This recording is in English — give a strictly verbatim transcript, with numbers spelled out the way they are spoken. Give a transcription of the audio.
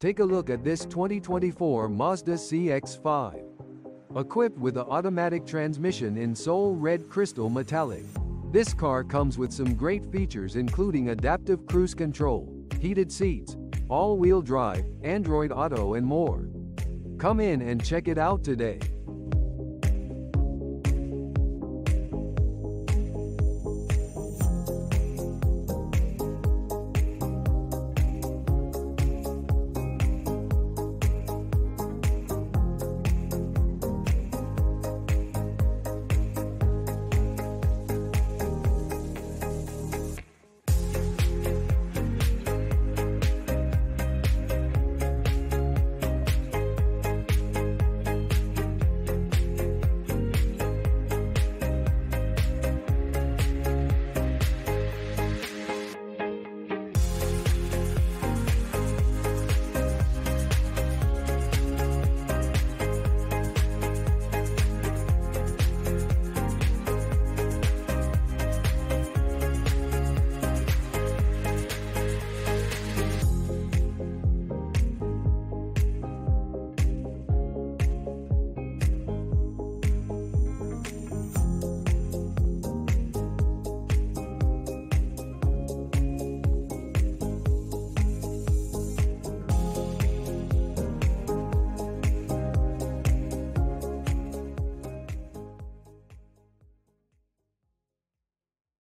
Take a look at this twenty twenty-four Mazda C X five. Equipped with an automatic transmission in Soul Red Crystal Metallic, this car comes with some great features including adaptive cruise control, heated seats, all-wheel drive, Android Auto and more. Come in and check it out today.